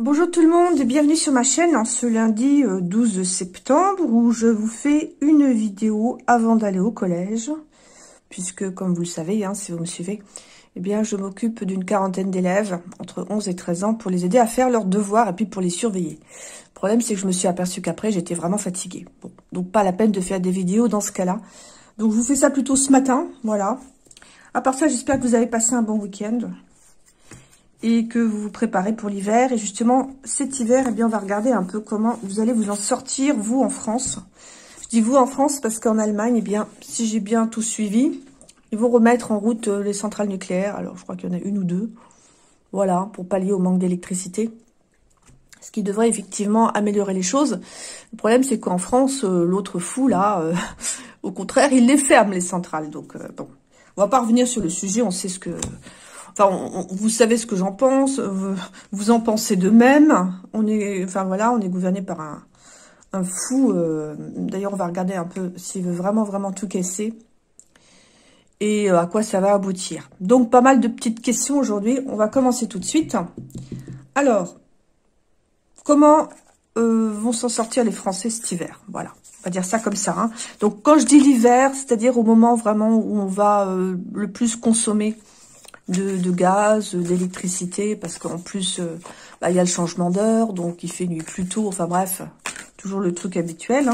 Bonjour tout le monde et bienvenue sur ma chaîne en ce lundi 12 septembre où je vous fais une vidéo avant d'aller au collège. Puisque comme vous le savez, si vous me suivez, eh bien je m'occupe d'une quarantaine d'élèves entre 11 et 13 ans pour les aider à faire leurs devoirs et puis pour les surveiller. Le problème c'est que je me suis aperçue qu'après j'étais vraiment fatiguée. Bon, donc pas la peine de faire des vidéos dans ce cas-là. Donc je vous fais ça plutôt ce matin, voilà. À part ça, j'espère que vous avez passé un bon week-end. Et que vous vous préparez pour l'hiver. Et justement, cet hiver, eh bien, on va regarder un peu comment vous allez vous en sortir, vous, en France. Je dis vous en France parce qu'en Allemagne, eh bien, si j'ai bien tout suivi, ils vont remettre en route les centrales nucléaires. Alors, je crois qu'il y en a une ou deux. Voilà, pour pallier au manque d'électricité. Ce qui devrait effectivement améliorer les choses. Le problème, c'est qu'en France, l'autre fou, là, au contraire, il les ferme, les centrales. Donc, bon, on va pas revenir sur le sujet, on sait ce que... Enfin, vous savez ce que j'en pense, vous en pensez de même. On est gouverné par un fou. D'ailleurs, on va regarder un peu s'il veut vraiment tout casser et à quoi ça va aboutir. Donc, pas mal de petites questions aujourd'hui. On va commencer tout de suite. Alors, comment vont s'en sortir les Français cet hiver? Voilà, on va dire ça comme ça. Donc, quand je dis l'hiver, c'est-à-dire au moment vraiment où on va le plus consommer de gaz, d'électricité, parce qu'en plus, il y a le changement d'heure, donc il fait nuit plus tôt, enfin bref, toujours le truc habituel.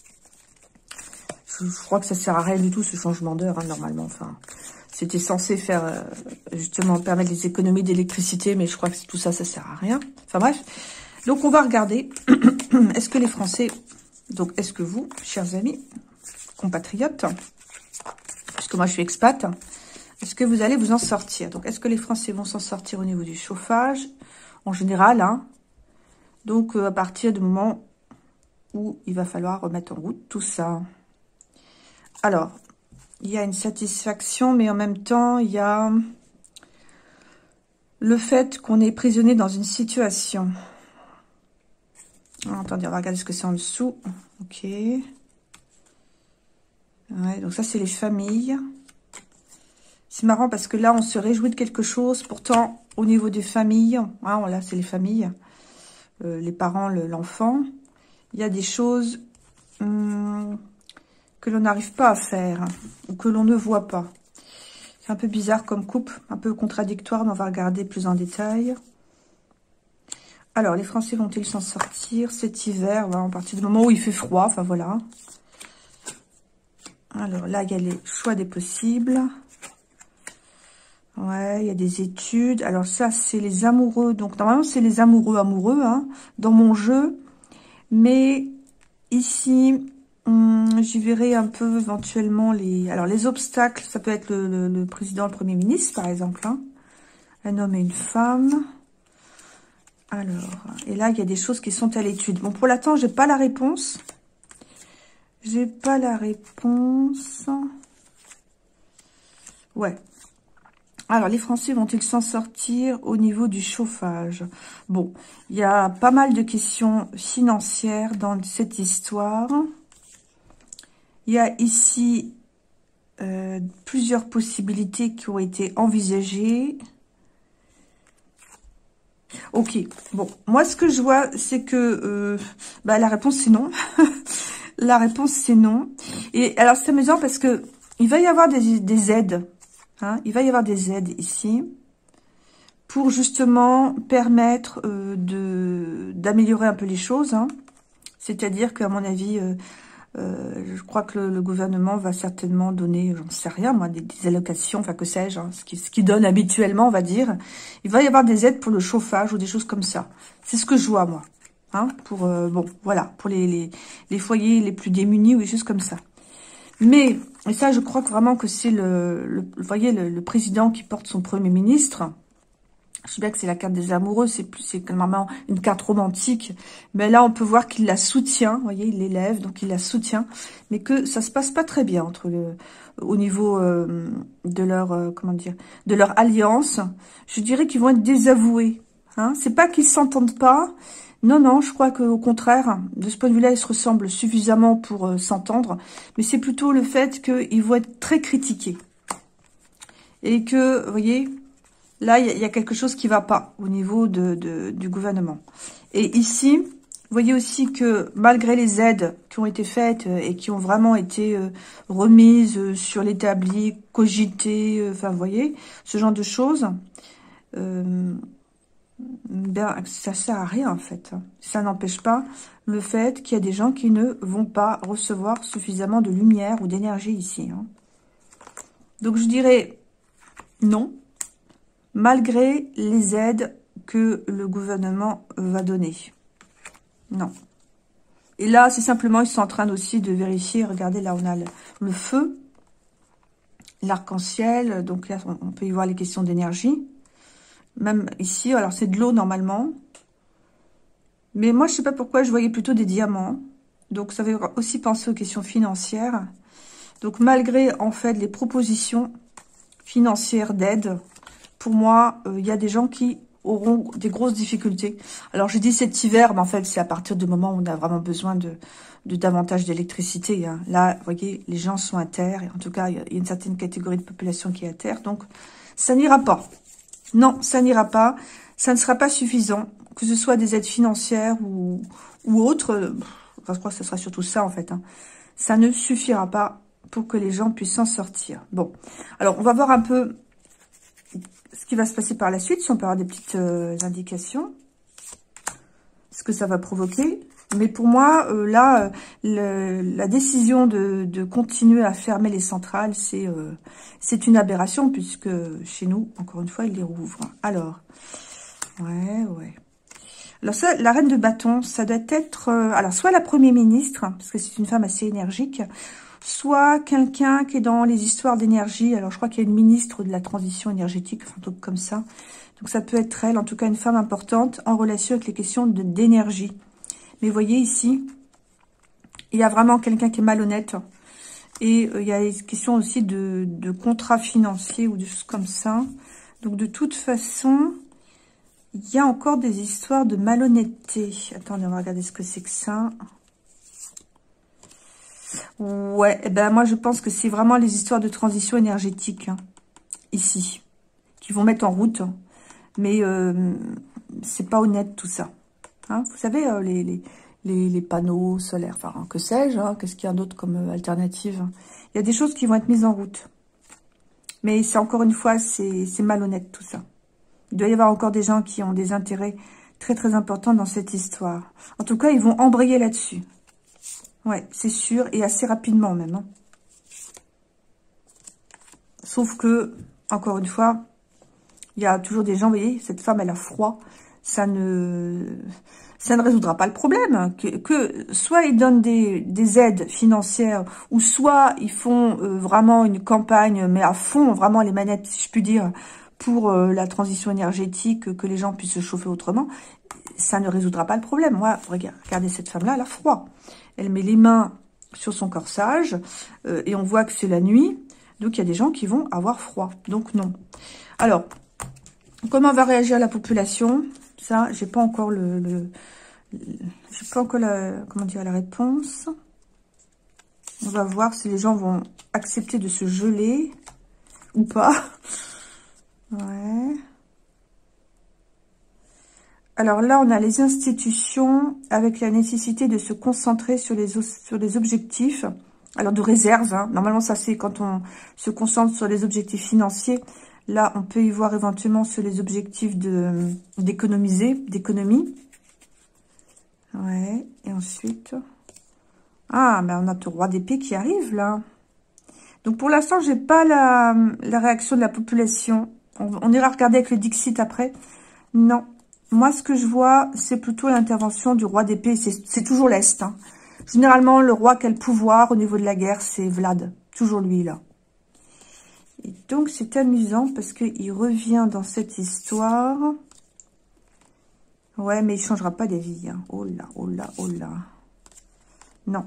Je crois que ça sert à rien du tout, ce changement d'heure, normalement, enfin, c'était censé faire, justement, permettre des économies d'électricité, mais je crois que tout ça, ça sert à rien. Enfin bref, donc on va regarder, est-ce que les Français, donc est-ce que vous, chers amis, compatriotes, puisque moi je suis expat, est-ce que vous allez vous en sortir? Donc, est-ce que les Français vont s'en sortir au niveau du chauffage? En général, Donc, à partir du moment où il va falloir remettre en route tout ça. Alors, il y a une satisfaction, mais en même temps, il y a le fait qu'on est prisonnier dans une situation. Alors, attendez, on va regarder ce que c'est en dessous. Ok. Ouais, donc ça, c'est les familles. C'est marrant parce que là, on se réjouit de quelque chose. Pourtant, au niveau des familles, là, c'est les familles, les parents, l'enfant, il y a des choses que l'on n'arrive pas à faire ou que l'on ne voit pas. C'est un peu bizarre comme coupe, un peu contradictoire, mais on va regarder plus en détail. Alors, les Français vont-ils s'en sortir cet hiver? Voilà, à partir du moment où il fait froid, enfin voilà. Alors là, il y a les choix des possibles. Ouais, il y a des études. Alors ça, c'est les amoureux. Donc normalement, c'est les amoureux, dans mon jeu. Mais ici, j'y verrai un peu éventuellement les... Alors les obstacles, ça peut être le président, le premier ministre, par exemple. Un homme et une femme. Alors, et là, il y a des choses qui sont à l'étude. Bon, pour l'instant, j'ai pas la réponse. J'ai pas la réponse. Ouais. Alors, les Français vont-ils s'en sortir au niveau du chauffage? Bon, il y a pas mal de questions financières dans cette histoire. Il y a ici plusieurs possibilités qui ont été envisagées. Ok, bon, moi ce que je vois, c'est que la réponse c'est non. La réponse c'est non. Et alors, c'est amusant parce que il va y avoir des aides. Il va y avoir des aides ici pour justement permettre d'améliorer un peu les choses. C'est-à-dire qu'à mon avis, je crois que le gouvernement va certainement donner, j'en sais rien, moi, des allocations, enfin que sais-je, ce qui donne habituellement, on va dire. Il va y avoir des aides pour le chauffage ou des choses comme ça. C'est ce que je vois, moi. Pour pour les foyers les plus démunis ou des choses comme ça. Mais, et ça, je crois vraiment que c'est vous voyez, le président qui porte son premier ministre. Je sais bien que c'est la carte des amoureux, c'est normalement une carte romantique. Mais là, on peut voir qu'il la soutient. Vous voyez, il l'élève, donc il la soutient. Mais que ça se passe pas très bien au niveau de leur, de leur alliance. Je dirais qu'ils vont être désavoués. C'est pas qu'ils s'entendent pas. Non, je crois qu'au contraire, de ce point de vue-là, ils se ressemblent suffisamment pour s'entendre. Mais c'est plutôt le fait qu'ils vont être très critiqués. Et que, vous voyez, Là, il y a quelque chose qui va pas au niveau du gouvernement. Et ici, vous voyez aussi que malgré les aides qui ont été faites et qui ont vraiment été remises sur l'établi, cogitées, enfin, vous voyez, ce genre de choses, ben, ça sert à rien en fait. Ça n'empêche pas le fait qu'il y a des gens qui ne vont pas recevoir suffisamment de lumière ou d'énergie ici. Hein. Donc je dirais non, malgré les aides que le gouvernement va donner. Non. Et là, c'est simplement, ils sont en train aussi de vérifier. Regardez, là, on a le feu, l'arc-en-ciel. Donc là, on peut y voir les questions d'énergie. Même ici, alors c'est de l'eau normalement. Mais moi, je sais pas pourquoi, je voyais plutôt des diamants. Donc ça veut aussi penser aux questions financières. Donc malgré, en fait, les propositions financières d'aide, pour moi, il y a des gens qui auront des grosses difficultés. Alors, je dis cet hiver, mais en fait, c'est à partir du moment où on a vraiment besoin de davantage d'électricité. Hein. Là, vous voyez, les gens sont à terre. Et en tout cas, il y a une certaine catégorie de population qui est à terre. Donc, ça n'ira pas. Non, ça n'ira pas. Ça ne sera pas suffisant. Que ce soit des aides financières ou autres. Enfin, je crois que ce sera surtout ça, en fait. Hein. Ça ne suffira pas pour que les gens puissent s'en sortir. Bon, alors, on va voir un peu ce qui va se passer par la suite, si on peut avoir des petites indications, ce que ça va provoquer. Mais pour moi, là, la décision de continuer à fermer les centrales, c'est une aberration, puisque chez nous, encore une fois, ils les rouvrent. Alors, ouais. Alors ça, la reine de bâton, ça doit être, alors soit la première ministre, parce que c'est une femme assez énergique, soit quelqu'un qui est dans les histoires d'énergie. Alors, je crois qu'il y a une ministre de la transition énergétique, enfin, un truc comme ça. Donc, ça peut être elle, en tout cas, une femme importante en relation avec les questions d'énergie. Mais vous voyez ici, il y a vraiment quelqu'un qui est malhonnête. Et il y a des questions aussi de contrats financiers ou de choses comme ça. Donc, de toute façon, il y a encore des histoires de malhonnêteté. Attendez, on va regarder ce que c'est que ça. Ouais, eh ben moi je pense que c'est vraiment les histoires de transition énergétique, hein, ici, qui vont mettre en route. Mais c'est pas honnête tout ça. Hein, vous savez, les panneaux solaires, enfin, que sais-je, hein, qu'est-ce qu'il y a d'autre comme alternative? Il y a des choses qui vont être mises en route. Mais c'est encore une fois, c'est malhonnête tout ça. Il doit y avoir encore des gens qui ont des intérêts très très importants dans cette histoire. En tout cas, ils vont embrayer là-dessus. Ouais, c'est sûr, et assez rapidement même. Hein. Sauf que, encore une fois, il y a toujours des gens, vous voyez, cette femme, elle a froid. Ça ne résoudra pas le problème. Que soit ils donnent des aides financières, ou soit ils font vraiment une campagne, mais à fond, vraiment les manettes, si je puis dire, pour la transition énergétique, que les gens puissent se chauffer autrement. Ça ne résoudra pas le problème. Moi, regardez cette femme-là, elle a froid. Elle met les mains sur son corsage et on voit que c'est la nuit. Donc, il y a des gens qui vont avoir froid. Donc, non. Alors, comment va réagir la population? Ça, j'ai pas encore j'ai pas encore comment dire, la réponse. On va voir si les gens vont accepter de se geler ou pas. Ouais. Alors là, on a les institutions avec la nécessité de se concentrer sur les objectifs. Alors de réserve, hein. Normalement ça c'est quand on se concentre sur les objectifs financiers. Là, on peut y voir éventuellement sur les objectifs d'économie. Ouais, et ensuite... Ah, ben on a le roi d'épée qui arrive là. Donc pour l'instant, j'ai pas la réaction de la population. On ira regarder avec le Dixit après. Non. Moi, ce que je vois, c'est plutôt l'intervention du roi d'épée. C'est toujours l'Est. Hein. Généralement, le roi qui a le pouvoir au niveau de la guerre, c'est Vlad. Toujours lui, là. Et donc, c'est amusant parce qu'il revient dans cette histoire. Ouais, mais il ne changera pas d'avis. Hein. Oh là, oh là, oh là. Non.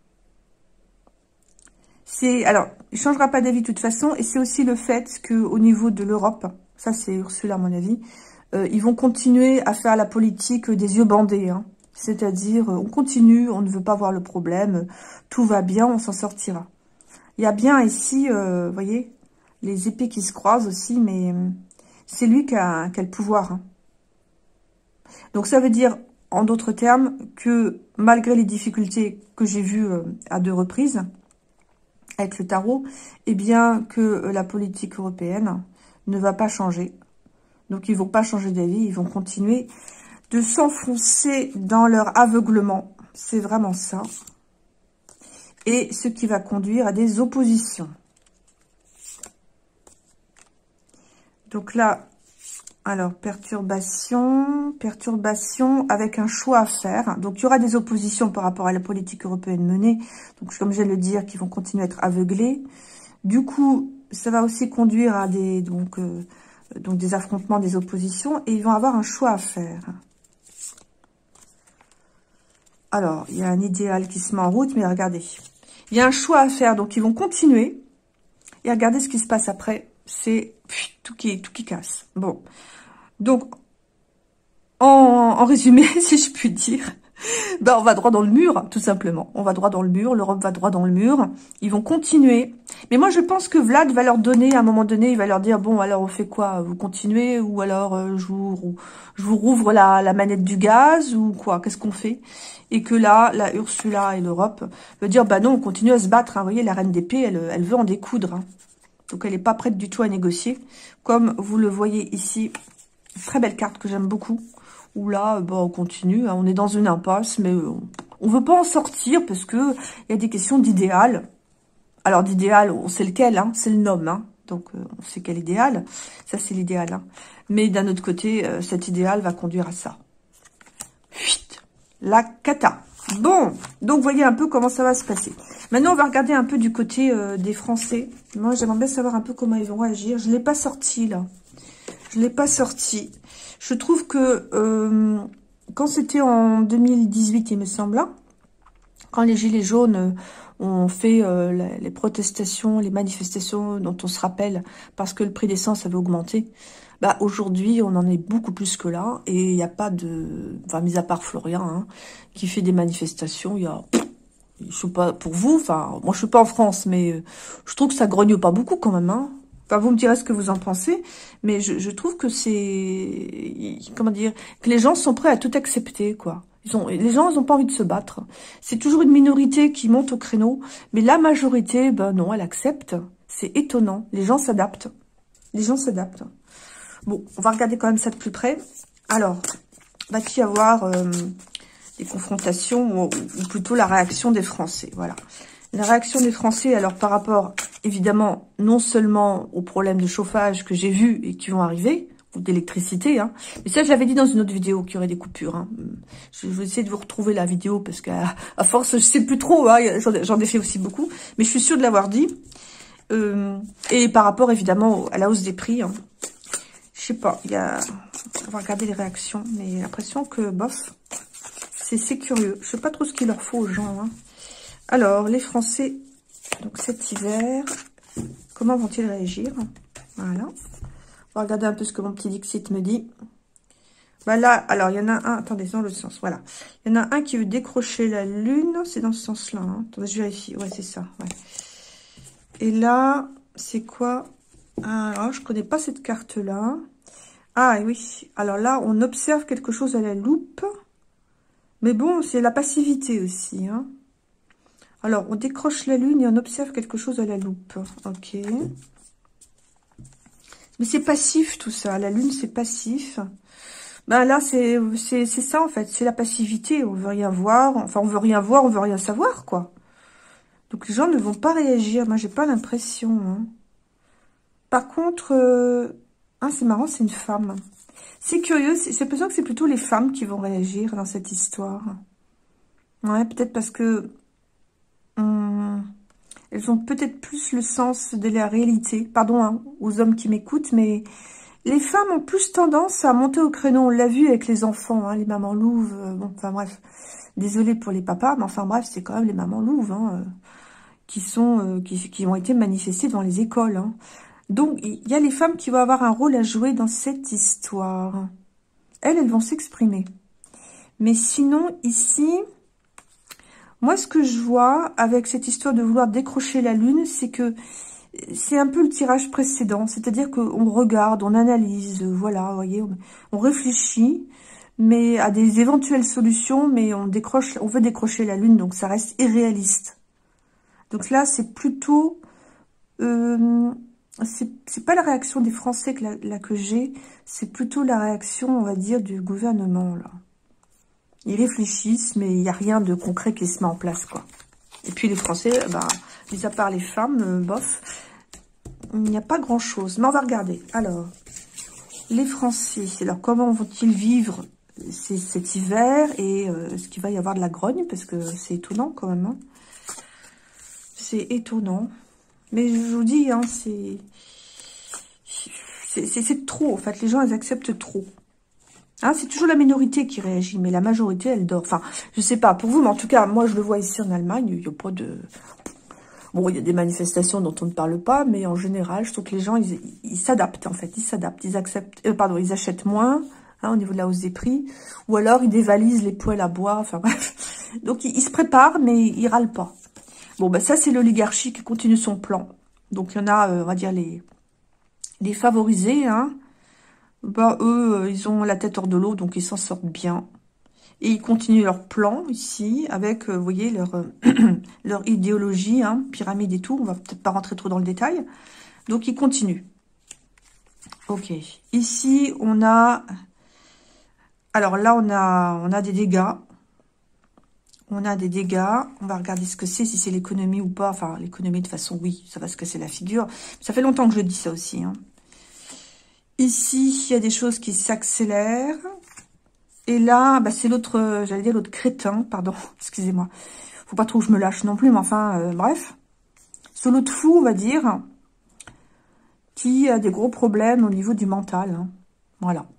Alors, il ne changera pas d'avis de toute façon. Et c'est aussi le fait qu'au niveau de l'Europe, ça c'est Ursula à mon avis, ils vont continuer à faire la politique des yeux bandés. Hein. C'est-à-dire, on continue, on ne veut pas voir le problème, tout va bien, on s'en sortira. Il y a bien ici, vous voyez, les épées qui se croisent aussi, mais c'est lui qui a le pouvoir. Hein. Donc ça veut dire, en d'autres termes, que malgré les difficultés que j'ai vues à 2 reprises avec le tarot, eh bien que la politique européenne ne va pas changer. Donc ils vont pas changer d'avis, ils vont continuer de s'enfoncer dans leur aveuglement. C'est vraiment ça. Et ce qui va conduire à des oppositions. Donc là, alors perturbation avec un choix à faire. Donc il y aura des oppositions par rapport à la politique européenne menée. Donc comme je viens de le dire, qui vont continuer à être aveuglés. Du coup, ça va aussi conduire à des donc des affrontements, des oppositions, et ils vont avoir un choix à faire. Alors, il y a un idéal qui se met en route, mais regardez, il y a un choix à faire, donc ils vont continuer, et regardez ce qui se passe après, c'est tout qui casse. Bon, donc, en résumé, si je puis dire, ben on va droit dans le mur, tout simplement. On va droit dans le mur, l'Europe va droit dans le mur. Ils vont continuer. Mais moi, je pense que Vlad va leur donner, à un moment donné, il va leur dire, bon, alors on fait quoi? Vous continuez ou alors je vous rouvre la manette du gaz ou quoi? Qu'est-ce qu'on fait? Et que là, la Ursula et l'Europe veut dire, bah non, on continue à se battre. Hein. Vous voyez, la reine d'épée, elle veut en découdre. Hein. Donc, elle n'est pas prête du tout à négocier. Comme vous le voyez ici, très belle carte que j'aime beaucoup. Où là, bon, on continue, hein, on est dans une impasse, mais on veut pas en sortir parce que il y a des questions d'idéal. Alors d'idéal, on sait lequel, hein, c'est le nom, hein, donc on sait quel idéal, ça c'est l'idéal. Hein. Mais d'un autre côté, cet idéal va conduire à ça. Fuit, la cata. Bon, donc voyez un peu comment ça va se passer. Maintenant, on va regarder un peu du côté des Français. Moi, j'aimerais bien savoir un peu comment ils vont réagir. Je l'ai pas sorti là. Je l'ai pas sorti. Je trouve que quand c'était en 2018, il me semble, hein, quand les Gilets jaunes ont fait les protestations, les manifestations dont on se rappelle, parce que le prix d'essence avait augmenté, bah aujourd'hui, on en est beaucoup plus que là. Et il n'y a pas de... Enfin, mis à part Florian, hein, qui fait des manifestations, il y a... Je sais pas, pour vous, enfin, moi je suis pas en France, mais je trouve que ça grogne pas beaucoup quand même, hein. Enfin, vous me direz ce que vous en pensez, mais je trouve que c'est... Comment dire? Que les gens sont prêts à tout accepter, quoi. Les gens, ils n'ont pas envie de se battre. C'est toujours une minorité qui monte au créneau, mais la majorité, ben non, elle accepte. C'est étonnant. Les gens s'adaptent. Les gens s'adaptent. Bon, on va regarder quand même ça de plus près. Alors, va-t-il y avoir des confrontations, ou plutôt la réaction des Français? Voilà. La réaction des Français, alors par rapport, évidemment, non seulement aux problèmes de chauffage que j'ai vus et qui vont arriver, ou d'électricité, hein, mais ça, je l'avais dit dans une autre vidéo, qu'il y aurait des coupures. Hein. Je vais essayer de vous retrouver la vidéo, parce qu'à force, je sais plus trop, hein, j'en ai fait aussi beaucoup, mais je suis sûre de l'avoir dit. Et par rapport, évidemment, à la hausse des prix, hein, je sais pas, il y a... On va regarder les réactions, mais j'ai l'impression que, bof, c'est curieux. Je sais pas trop ce qu'il leur faut aux gens, hein. Alors, les Français, donc cet hiver, comment vont-ils réagir? Voilà. On va regarder un peu ce que mon petit Dixit me dit. Bah là, alors, il y en a un, attendez, dans le sens, voilà. Il y en a un qui veut décrocher la lune, c'est dans ce sens-là. Hein. Attendez, je vérifie, ouais, c'est ça, ouais. Et là, c'est quoi? Ah, alors, je connais pas cette carte-là. Ah, oui, alors là, on observe quelque chose à la loupe. Mais bon, c'est la passivité aussi, hein. Alors, on décroche la lune et on observe quelque chose à la loupe. Ok. Mais c'est passif, tout ça. La lune, c'est passif. Ben là, c'est ça, en fait. C'est la passivité. On veut rien voir. Enfin, on veut rien voir, on veut rien savoir, quoi. Donc, les gens ne vont pas réagir. Moi, j'ai pas l'impression. Hein. Par contre... Ah, c'est marrant, c'est une femme. C'est curieux. C'est l'impression que c'est plutôt les femmes qui vont réagir dans cette histoire. Ouais, peut-être parce que... elles ont peut-être plus le sens de la réalité. Pardon hein, aux hommes qui m'écoutent, mais les femmes ont plus tendance à monter au créneau. On l'a vu avec les enfants, hein, les mamans louves. Bon, enfin bref, désolée pour les papas, mais enfin bref, c'est quand même les mamans louves hein, qui ont été manifestées dans les écoles. Hein. Donc, il y a les femmes qui vont avoir un rôle à jouer dans cette histoire. Elles vont s'exprimer. Mais sinon, ici... Moi, ce que je vois avec cette histoire de vouloir décrocher la lune, c'est que c'est un peu le tirage précédent, c'est-à-dire qu'on regarde, on analyse, voilà, vous voyez, on réfléchit, mais à des éventuelles solutions, mais on veut décrocher la lune, donc ça reste irréaliste. Donc là, c'est plutôt, c'est pas la réaction des Français que j'ai, c'est plutôt la réaction, on va dire, du gouvernement, là. Ils réfléchissent, mais il n'y a rien de concret qui se met en place, quoi. Et puis les Français, bah, mis à part les femmes, bof, il n'y a pas grand-chose. Mais on va regarder. Alors, les Français, alors comment vont-ils vivre cet hiver? Et est-ce qu'il va y avoir de la grogne? Parce que c'est étonnant quand même. Hein. C'est étonnant. Mais je vous dis, hein, c'est trop, en fait. Les gens, ils acceptent trop. Hein, c'est toujours la minorité qui réagit, mais la majorité, elle dort. Enfin, je sais pas pour vous, mais en tout cas, moi, je le vois ici en Allemagne, il n'y a pas de... Bon, il y a des manifestations dont on ne parle pas, mais en général, je trouve que les gens, ils s'adaptent, en fait. Ils s'adaptent, ils acceptent... ils achètent moins, hein, au niveau de la hausse des prix, ou alors ils dévalisent les poêles à bois, enfin bref. Donc, ils se préparent, mais ils râlent pas. Bon, ben ça, c'est l'oligarchie qui continue son plan. Donc, il y en a, on va dire, les favorisés, hein. Bah, eux, ils ont la tête hors de l'eau, donc ils s'en sortent bien. Et ils continuent leur plan ici, avec, vous voyez, leur idéologie, hein, pyramide et tout. On va peut-être pas rentrer trop dans le détail. Donc, ils continuent. Ok. Ici, on a... Alors là, on a des dégâts. On a des dégâts. On va regarder ce que c'est, si c'est l'économie ou pas. Enfin, l'économie, de toute façon, oui, ça va se casser la figure. Ça fait longtemps que je dis ça aussi, hein. Ici, il y a des choses qui s'accélèrent. Et là, bah, c'est l'autre, j'allais dire l'autre crétin, pardon, excusez-moi. Faut pas trop que je me lâche non plus, mais enfin, bref. C'est l'autre fou, on va dire, qui a des gros problèmes au niveau du mental. Hein. Voilà.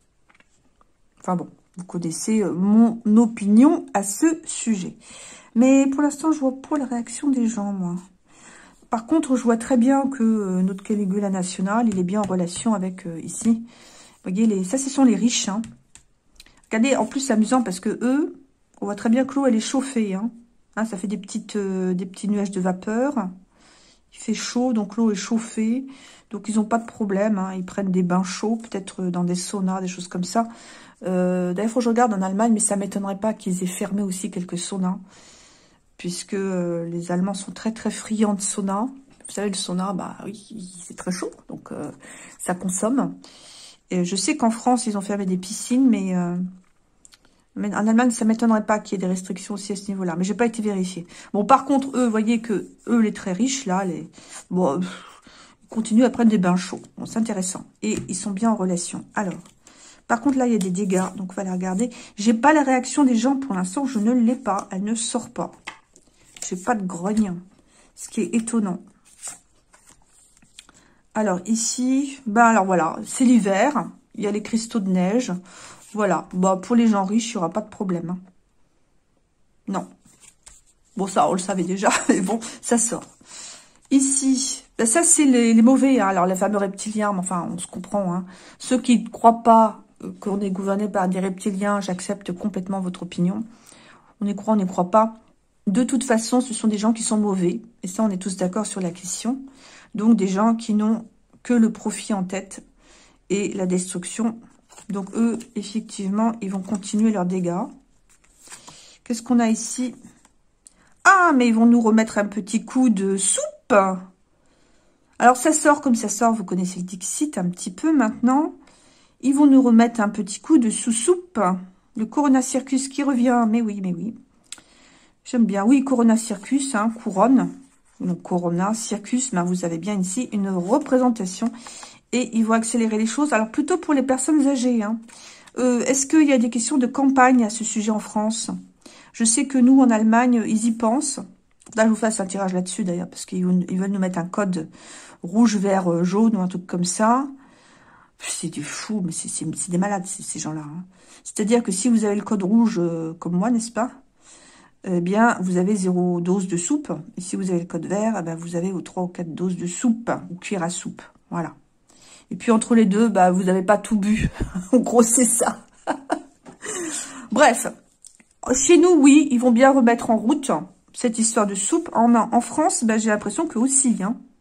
Enfin bon, vous connaissez mon opinion à ce sujet. Mais pour l'instant, je vois pas la réaction des gens, moi. Par contre, je vois très bien que notre Caligula national, il est bien en relation avec ici. Vous voyez, ça, ce sont les riches. Hein. Regardez, en plus, c'est amusant parce que eux, on voit très bien que l'eau, elle est chauffée. Hein. Hein, ça fait des petits nuages de vapeur. Il fait chaud, donc l'eau est chauffée. Donc, ils n'ont pas de problème. Hein. Ils prennent des bains chauds, peut-être dans des saunas, des choses comme ça. D'ailleurs, il faut que je regarde en Allemagne, mais ça ne m'étonnerait pas qu'ils aient fermé aussi quelques saunas. Puisque les Allemands sont très très friands de sauna. Vous savez, le sauna, bah oui, c'est très chaud, donc ça consomme. Et je sais qu'en France, ils ont fermé des piscines, mais en Allemagne, ça m'étonnerait pas qu'il y ait des restrictions aussi à ce niveau-là. Mais j'ai pas été vérifiée. Bon, par contre, eux, vous voyez que eux, les très riches, là, ils continuent à prendre des bains chauds. Bon, c'est intéressant. Et ils sont bien en relation. Alors, par contre, là, il y a des dégâts, donc on va les regarder. J'ai pas la réaction des gens pour l'instant, je ne l'ai pas. Elle ne sort pas. J'ai pas de grogne, ce qui est étonnant. Alors ici, ben alors voilà, c'est l'hiver, il y a les cristaux de neige. Voilà, bah pour les gens riches, il n'y aura pas de problème. Hein. Non. Bon, ça, on le savait déjà, mais bon, ça sort. Ici, ben ça c'est les mauvais, hein. Alors les fameux reptiliens, mais enfin, on se comprend. Hein. Ceux qui ne croient pas qu'on est gouverné par des reptiliens, j'accepte complètement votre opinion. On y croit, on n'y croit pas. De toute façon, ce sont des gens qui sont mauvais. Et ça, on est tous d'accord sur la question. Donc, des gens qui n'ont que le profit en tête et la destruction. Donc, eux, effectivement, ils vont continuer leurs dégâts. Qu'est-ce qu'on a ici? Ah, mais ils vont nous remettre un petit coup de soupe. Alors, ça sort comme ça sort. Vous connaissez le Dixit un petit peu maintenant. Ils vont nous remettre un petit coup de sous-soupe. Le Corona Circus qui revient. Mais oui, mais oui. J'aime bien. Oui, Corona Circus, hein, couronne. Donc, Corona Circus, ben, vous avez bien ici une représentation. Et ils vont accélérer les choses. Alors, plutôt pour les personnes âgées. Hein. Est-ce qu'il y a des questions de campagne à ce sujet en France? Je sais que nous, en Allemagne, ils y pensent. Là, je vous fasse un tirage là-dessus, d'ailleurs, parce qu'ils veulent nous mettre un code rouge, vert, jaune ou un truc comme ça. C'est du fou, mais c'est des malades, ces gens-là. Hein. C'est-à-dire que si vous avez le code rouge, comme moi, n'est-ce pas? Eh bien, vous avez 0 dose de soupe. Et si vous avez le code vert, eh bien, vous avez vos 3 ou 4 doses de soupe, ou cuillère à soupe. Voilà. Et puis, entre les deux, bah, vous n'avez pas tout bu. En gros, c'est ça. Bref. Chez nous, oui, ils vont bien remettre en route cette histoire de soupe. En France, bah, j'ai l'impression que aussi. Hein.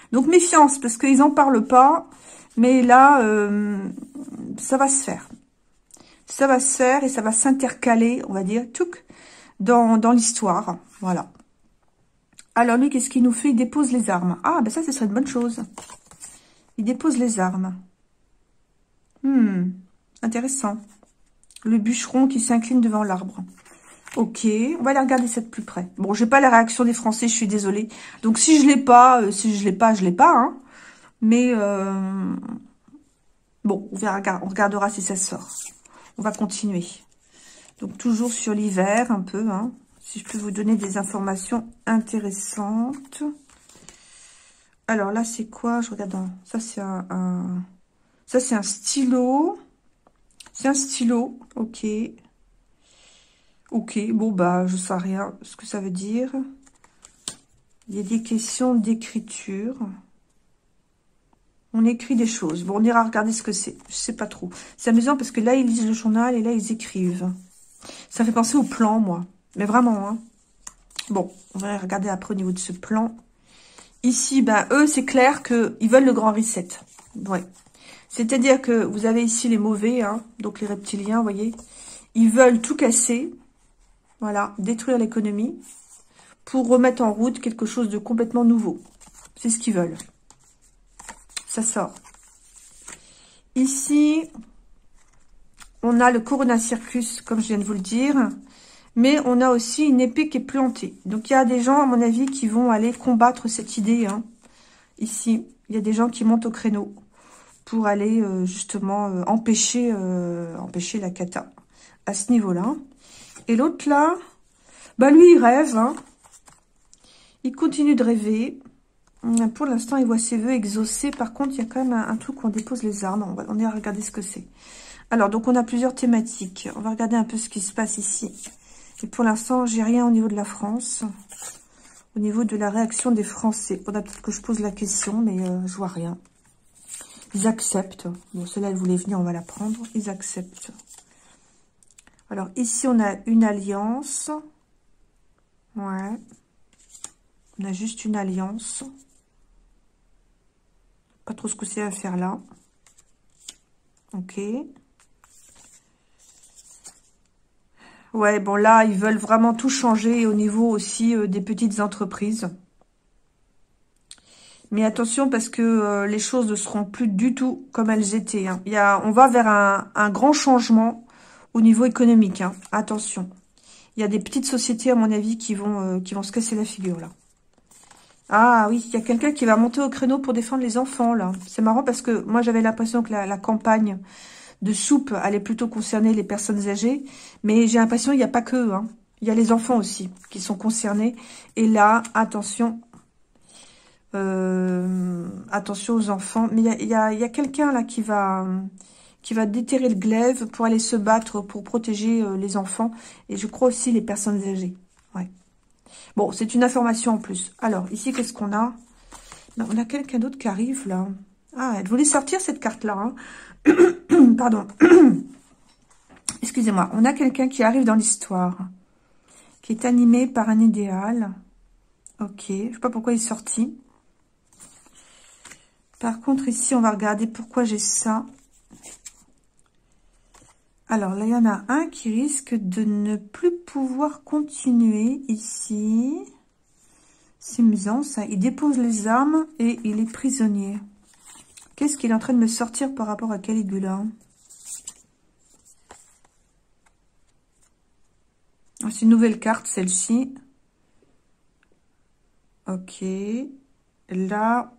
Donc méfiance, parce qu'ils n'en parlent pas. Mais là, ça va se faire. Ça va se faire et ça va s'intercaler, on va dire, touc, dans l'histoire. Voilà. Alors lui, qu'est-ce qu'il nous fait? Il dépose les armes. Ah, ben ça, ce serait une bonne chose. Il dépose les armes. Intéressant. Le bûcheron qui s'incline devant l'arbre. Ok, on va aller regarder ça de plus près. Bon, j'ai pas la réaction des Français, je suis désolée. Donc si je l'ai pas, je l'ai pas, hein. Mais bon, on regardera si ça sort. On va continuer. Donc toujours sur l'hiver, un peu, hein. Si je peux vous donner des informations intéressantes. Alors là, c'est quoi? Je regarde. Ça, c'est ça, c'est un stylo. C'est un stylo. Ok. Ok. Bon, bah, je sais rien ce que ça veut dire. Il y a des questions d'écriture. On écrit des choses. Bon, on ira regarder ce que c'est. Je sais pas trop. C'est amusant parce que là, ils lisent le journal et là, ils écrivent. Ça fait penser au plan, moi. Mais vraiment, hein. Bon, on va regarder après au niveau de ce plan. Ici, ben, eux, c'est clair qu'ils veulent le grand reset. Ouais. C'est-à-dire que vous avez ici les mauvais, hein, donc les reptiliens, vous voyez. Ils veulent tout casser. Voilà, détruire l'économie pour remettre en route quelque chose de complètement nouveau. C'est ce qu'ils veulent. Ça sort. Ici, on a le Corona Circus, comme je viens de vous le dire. Mais on a aussi une épée qui est plantée. Donc, il y a des gens, à mon avis, qui vont aller combattre cette idée. Hein. Ici, il y a des gens qui montent au créneau pour aller, justement, empêcher la cata à ce niveau-là. Et l'autre, là, bah lui, il rêve. Hein. Il continue de rêver. Pour l'instant, il voit ses vœux exaucés. Par contre, il y a quand même un truc où on dépose les armes. On ira regarder ce que c'est. Alors, donc, on a plusieurs thématiques. On va regarder un peu ce qui se passe ici. Et pour l'instant, j'ai rien au niveau de la France. Au niveau de la réaction des Français. Faudra peut-être que je pose la question, mais je vois rien. Ils acceptent. Bon, celle-là, elle voulait venir, on va la prendre. Ils acceptent. Alors, ici, on a une alliance. Ouais. On a juste une alliance. Pas trop ce que c'est à faire là. Ok. Ouais, bon là, ils veulent vraiment tout changer au niveau aussi des petites entreprises. Mais attention parce que les choses ne seront plus du tout comme elles étaient. Hein. On va vers un grand changement au niveau économique. Hein. Attention. Il y a des petites sociétés, à mon avis, qui vont se casser la figure là. Ah oui, il y a quelqu'un qui va monter au créneau pour défendre les enfants là. C'est marrant parce que moi, j'avais l'impression que la campagne de soupe allait plutôt concerner les personnes âgées. Mais j'ai l'impression qu'il n'y a pas que eux. Hein. Il y a les enfants aussi qui sont concernés. Et là, attention. Attention aux enfants. Mais il y a quelqu'un là qui va déterrer le glaive pour aller se battre pour protéger les enfants. Et je crois aussi les personnes âgées. Ouais. Bon, c'est une information en plus. Alors, ici, qu'est-ce qu'on a? Ben, on a quelqu'un d'autre qui arrive là. Ah, elle voulait sortir cette carte-là. Hein. Pardon. Excusez-moi. On a quelqu'un qui arrive dans l'histoire. Qui est animé par un idéal. Ok. Je sais pas pourquoi il est sorti. Par contre, ici, on va regarder pourquoi j'ai ça. Alors, là, il y en a un qui risque de ne plus pouvoir continuer ici. C'est amusant, ça. Il dépose les armes et il est prisonnier. Qu'est-ce qu'il est en train de me sortir par rapport à Caligula? C'est une nouvelle carte, celle-ci. Ok. Là,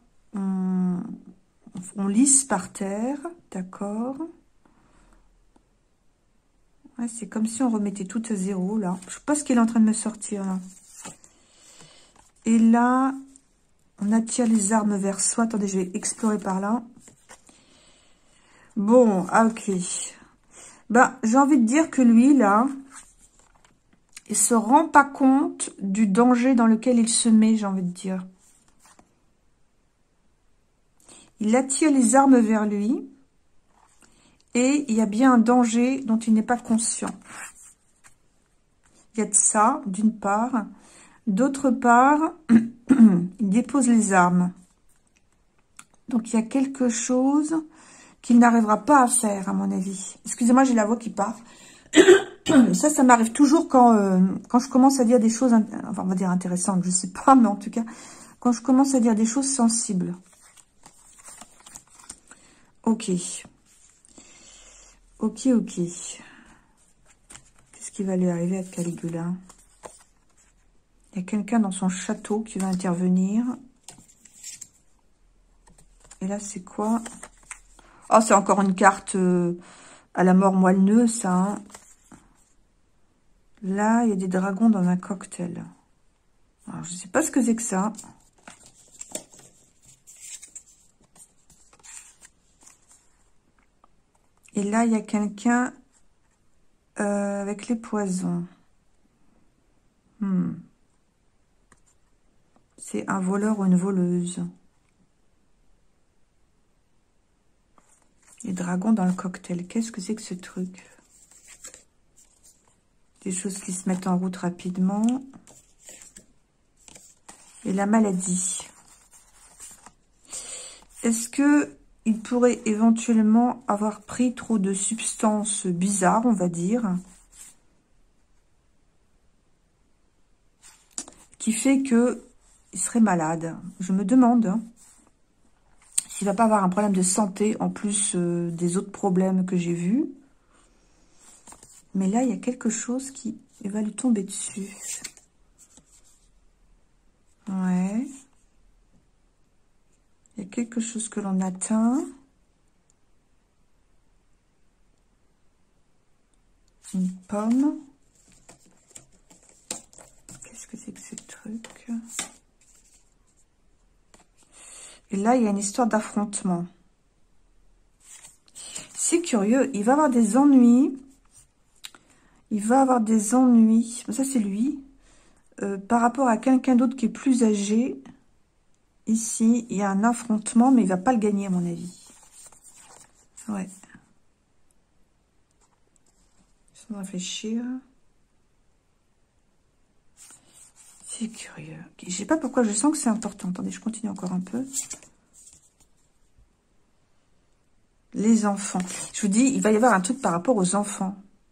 on lisse par terre. D'accord. Ouais, c'est comme si on remettait tout à zéro, là. Je sais pas ce qu'il est en train de me sortir, là. Et là, on attire les armes vers soi. Attendez, je vais explorer par là. Bon, ok. Ben, j'ai envie de dire que lui, là, il se rend pas compte du danger dans lequel il se met, j'ai envie de dire. Il attire les armes vers lui. Et il y a bien un danger dont il n'est pas conscient. Il y a de ça, d'une part. D'autre part, il dépose les armes. Donc, il y a quelque chose qu'il n'arrivera pas à faire, à mon avis. Excusez-moi, j'ai la voix qui part. Ça m'arrive toujours quand je commence à dire des choses, enfin, on va dire intéressantes, je sais pas, mais en tout cas, quand je commence à dire des choses sensibles. Ok. Ok, ok. Qu'est-ce qui va lui arriver à Caligula? Il y a quelqu'un dans son château qui va intervenir. Et là, c'est quoi? Oh, c'est encore une carte à la mort moelleuse, ça. Hein. Là, il y a des dragons dans un cocktail. Alors, je ne sais pas ce que c'est que ça. Et là, il y a quelqu'un avec les poisons. C'est un voleur ou une voleuse. Les dragons dans le cocktail. Qu'est-ce que c'est que ce truc? Des choses qui se mettent en route rapidement. Et la maladie. Est-ce que il pourrait éventuellement avoir pris trop de substances bizarres, on va dire, qui fait que il serait malade? Je me demande hein, s'il va pas avoir un problème de santé en plus des autres problèmes que j'ai vus. Mais là, il y a quelque chose qui va lui tomber dessus. Ouais. Il y a quelque chose que l'on atteint. Une pomme. Qu'est-ce que c'est que ce truc? Et là, il y a une histoire d'affrontement. C'est curieux. Il va avoir des ennuis. Il va avoir des ennuis. Ça, c'est lui. Par rapport à quelqu'un d'autre qui est plus âgé. Ici, il y a un affrontement, mais il va pas le gagner, à mon avis. Ouais. Je vais réfléchir. C'est curieux. Okay. Je sais pas pourquoi je sens que c'est important. Attendez, je continue encore un peu. Les enfants. Je vous dis, il va y avoir un truc par rapport aux enfants.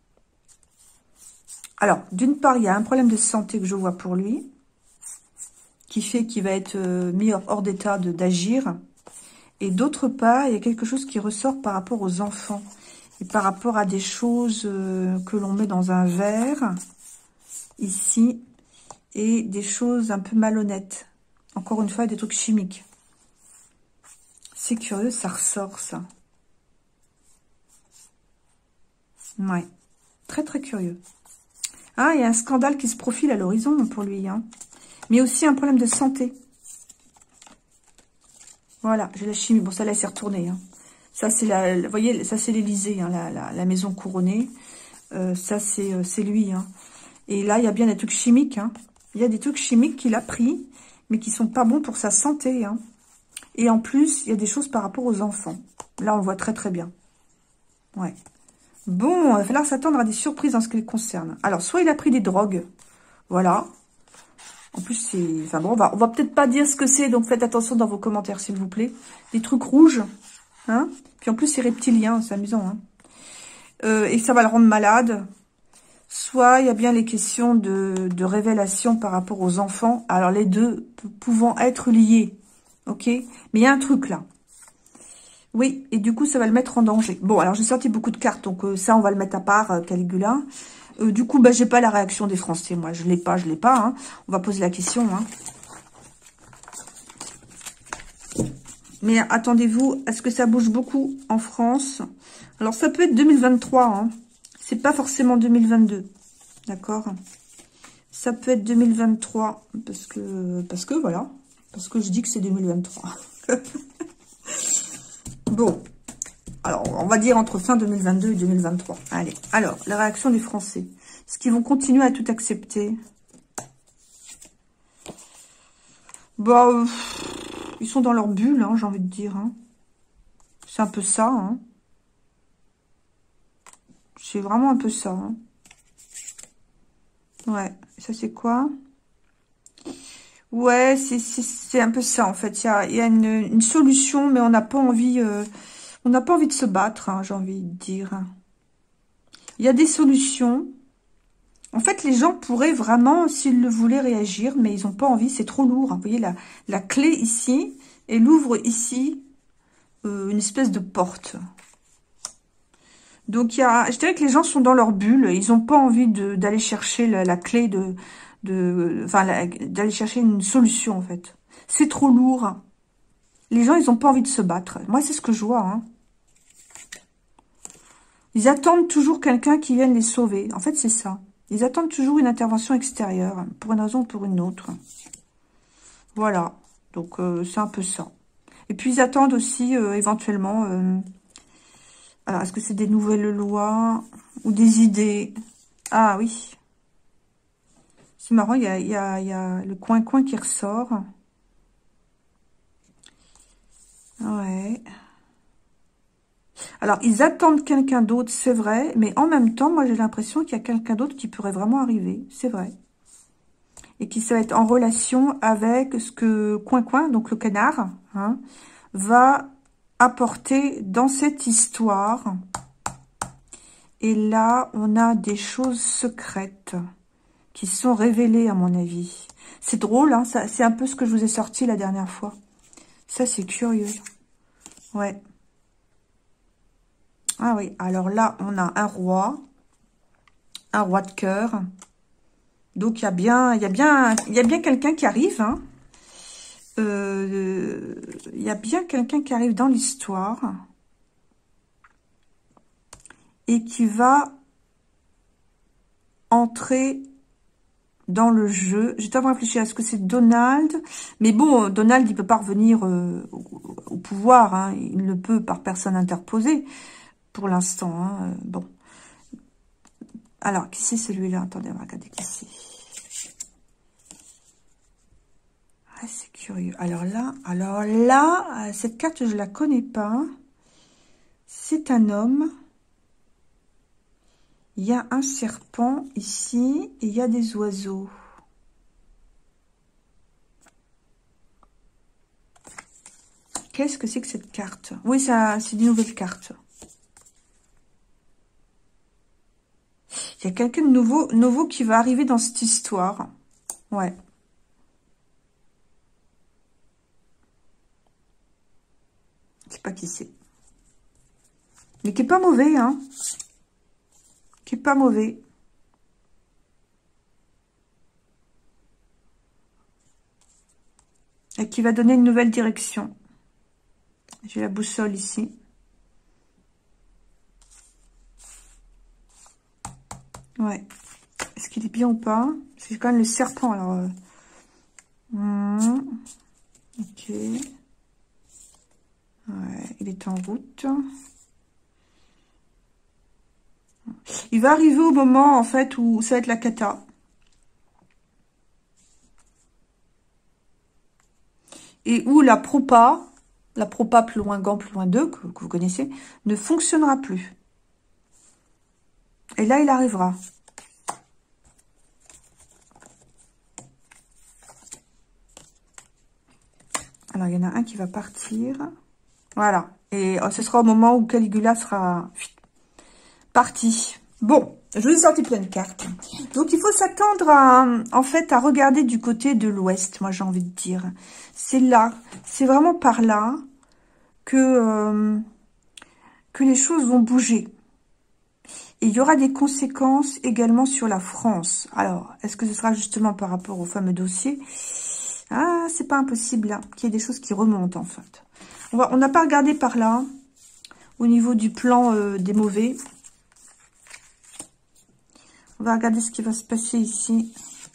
Alors, d'une part, il y a un problème de santé que je vois pour lui, qui fait qu'il va être mis hors d'état d'agir. Et d'autre part, il y a quelque chose qui ressort par rapport aux enfants. Et par rapport à des choses que l'on met dans un verre, ici, et des choses un peu malhonnêtes. Encore une fois, des trucs chimiques. C'est curieux, ça ressort, ça. Ouais, très très curieux. Ah, il y a un scandale qui se profile à l'horizon pour lui, hein. Mais aussi un problème de santé. Voilà, j'ai la chimie. Bon, ça là, c'est retourné. Hein. Ça, c'est la, vous voyez, ça c'est l'Élysée, hein, la maison couronnée. Ça, c'est lui. Hein. Et là, il y a bien des trucs chimiques. Hein. Il y a des trucs chimiques qu'il a pris, mais qui sont pas bons pour sa santé. Hein. Et en plus, il y a des choses par rapport aux enfants. Là, on le voit très très bien. Ouais. Bon, il va falloir s'attendre à des surprises en ce qui le concerne. Alors, soit il a pris des drogues. Voilà. En plus, c'est... Enfin bon, on va peut-être pas dire ce que c'est, donc faites attention dans vos commentaires, s'il vous plaît. Des trucs rouges. Hein. Puis en plus, c'est reptilien, c'est amusant. Hein. Et ça va le rendre malade. Soit il y a bien les questions de révélation par rapport aux enfants. Alors, les deux pouvant être liés. Ok. Mais il y a un truc là. Oui, et du coup, ça va le mettre en danger. Bon, alors j'ai sorti beaucoup de cartes, donc ça, on va le mettre à part, Caligula. Du coup, bah, j'ai pas la réaction des Français, moi. Je l'ai pas. Hein. On va poser la question. Hein. Mais attendez-vous, est-ce que ça bouge beaucoup en France? Alors, ça peut être 2023. Hein. C'est pas forcément 2022. D'accord? Ça peut être 2023. Parce que voilà. Parce que je dis que c'est 2023. Bon. Alors, on va dire entre fin 2022 et 2023. Allez. Alors, la réaction des Français. Est-ce qu'ils vont continuer à tout accepter? Bah, ils sont dans leur bulle, hein, j'ai envie de dire. Hein. C'est un peu ça. Hein. C'est vraiment un peu ça. Hein. Ouais. Ça, c'est quoi? Ouais, c'est un peu ça, en fait. Il y a une solution, mais on n'a pas envie, on n'a pas envie de se battre, hein, j'ai envie de dire. Il y a des solutions. En fait, les gens pourraient vraiment, s'ils le voulaient, réagir, mais ils n'ont pas envie, c'est trop lourd, hein. Vous voyez, la clé ici, elle ouvre ici une espèce de porte. Donc, je dirais que les gens sont dans leur bulle, ils n'ont pas envie d'aller chercher la clé enfin, d'aller chercher une solution, en fait. C'est trop lourd. Les gens, ils n'ont pas envie de se battre. Moi, c'est ce que je vois, hein. Ils attendent toujours quelqu'un qui vienne les sauver. En fait, c'est ça. Ils attendent toujours une intervention extérieure, pour une raison ou pour une autre. Voilà. Donc, c'est un peu ça. Et puis, ils attendent aussi, éventuellement... alors, est-ce que c'est des nouvelles lois ou des idées? Ah, oui. C'est marrant, il y a le coin-coin qui ressort. Ouais. Alors, ils attendent quelqu'un d'autre, c'est vrai. Mais en même temps, moi, j'ai l'impression qu'il y a quelqu'un d'autre qui pourrait vraiment arriver. C'est vrai. Et qui va être en relation avec ce que Coin-Coin, donc le canard, hein, va apporter dans cette histoire. Et là, on a des choses secrètes qui sont révélées, à mon avis. C'est drôle, hein, c'est un peu ce que je vous ai sorti la dernière fois. Ça, c'est curieux. Ouais. Ah oui, alors là, on a un roi de cœur. Donc, il y a bien quelqu'un qui arrive, hein. Il y a bien quelqu'un qui arrive dans l'histoire et qui va entrer dans le jeu. J'étais en train de réfléchir, est-ce que c'est Donald? Mais bon, Donald, il peut pas revenir au pouvoir, hein. Il ne peut par personne interposée pour l'instant, hein. Bon. Alors, qui c'est celui-là? Attendez, on va regarder qui c'est. Ah, c'est curieux. Alors là, cette carte, je la connais pas. C'est un homme. Il y a un serpent ici et il y a des oiseaux. Qu'est-ce que c'est que cette carte? Oui, ça, c'est des nouvelles cartes. Il y a quelqu'un de nouveau qui va arriver dans cette histoire. Ouais. Je sais pas qui c'est. Mais qui est pas mauvais, hein. Qui est pas mauvais. Et qui va donner une nouvelle direction. J'ai la boussole ici. Ouais. Est-ce qu'il est bien ou pas? C'est quand même le serpent, alors... Ok. Ouais, il est en route. Il va arriver au moment, en fait, où ça va être la cata. Et où la propa plus loin gant, plus loin 2, que vous connaissez, ne fonctionnera plus. Et là, il arrivera. Alors, il y en a un qui va partir. Voilà. Et ce sera au moment où Caligula sera parti. Bon, je vous ai sorti plein de cartes. Donc, il faut s'attendre en fait, à regarder du côté de l'ouest, moi, j'ai envie de dire. C'est là, c'est vraiment par là que les choses vont bouger. Et il y aura des conséquences également sur la France. Alors, est-ce que ce sera justement par rapport au fameux dossier? Ah, c'est pas impossible, là, qu'il y ait des choses qui remontent, en fait. On n'a pas regardé par là, au niveau du plan des mauvais. On va regarder ce qui va se passer ici.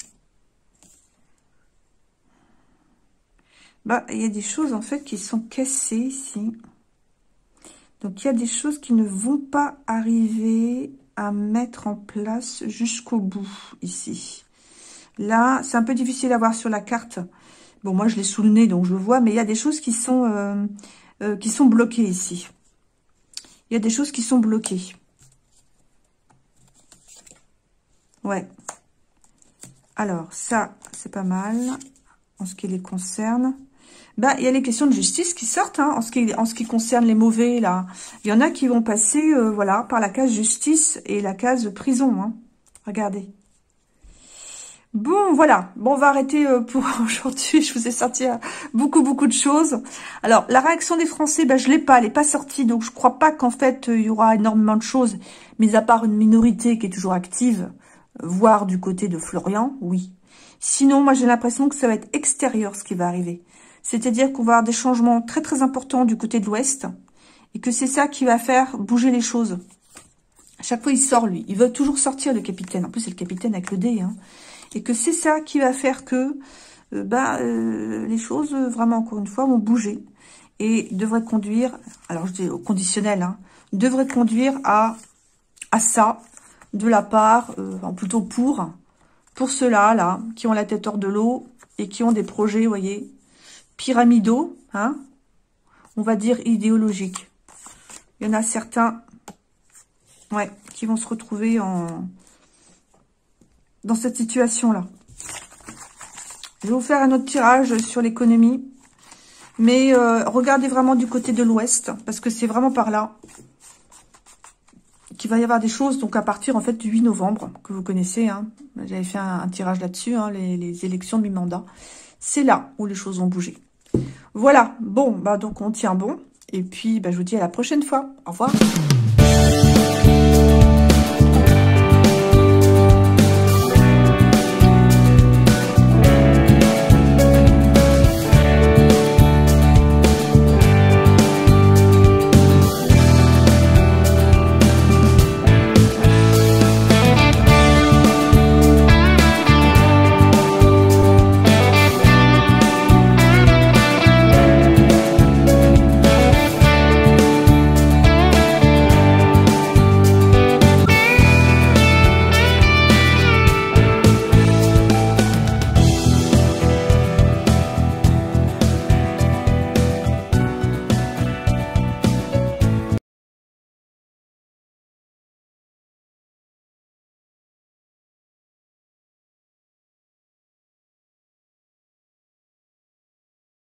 Bah, il y a des choses, en fait, qui sont cassées ici. Donc, il y a des choses qui ne vont pas arriver à mettre en place jusqu'au bout, ici. Là, c'est un peu difficile à voir sur la carte. Bon, moi, je l'ai sous le nez, donc je le vois. Mais il y a des choses qui sont bloquées ici. Il y a des choses qui sont bloquées. Ouais. Alors, ça, c'est pas mal. en ce qui les concerne. Ben, il y a les questions de justice qui sortent, hein, en ce qui concerne les mauvais, là. Il y en a qui vont passer, voilà, par la case justice et la case prison, hein. Regardez. Bon, voilà. Bon, on va arrêter pour aujourd'hui. Je vous ai sorti beaucoup de choses. Alors, la réaction des Français, ben, je l'ai pas. Elle n'est pas sortie. Donc, je crois pas qu'en fait, il y aura énormément de choses. Mais à part une minorité qui est toujours active, voire du côté de Florian, oui. Sinon, moi, j'ai l'impression que ça va être extérieur ce qui va arriver. C'est-à-dire qu'on va avoir des changements très importants du côté de l'Ouest. Et que c'est ça qui va faire bouger les choses. À chaque fois, il sort, lui. Il veut toujours sortir, le capitaine. En plus, c'est le capitaine avec le dé, hein. Et que c'est ça qui va faire que les choses, vraiment, encore une fois, vont bouger. Et devraient conduire, alors je dis au conditionnel, hein, devraient conduire à ça, de la part, plutôt pour ceux-là, là, qui ont la tête hors de l'eau et qui ont des projets, vous voyez, pyramidaux, hein, on va dire idéologiques. Il y en a certains, ouais, qui vont se retrouver dans cette situation-là. Je vais vous faire un autre tirage sur l'économie. Mais regardez vraiment du côté de l'Ouest, parce que c'est vraiment par là qu'il va y avoir des choses. Donc à partir en fait du 8 novembre, que vous connaissez, hein, j'avais fait un tirage là-dessus, hein, les élections de mi-mandat. C'est là où les choses vont bouger. Voilà, bon, bah donc on tient bon. Et puis bah, je vous dis à la prochaine fois. Au revoir.